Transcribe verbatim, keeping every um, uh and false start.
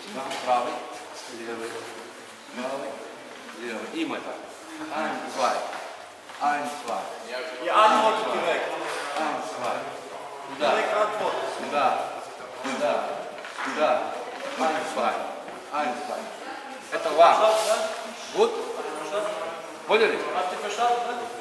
Правый, левый, правый, levый. Immer так. Eins, zwei. Eins, zwei. Je antwortet direkt. Eins, zwei. Туда. Direkt antworten. Туда. Туда. Туда. Eins, zwei. Eins, zwei. Это вам. Verstanden, ne? Вот. Поняли? Habt ihr verstanden, ne?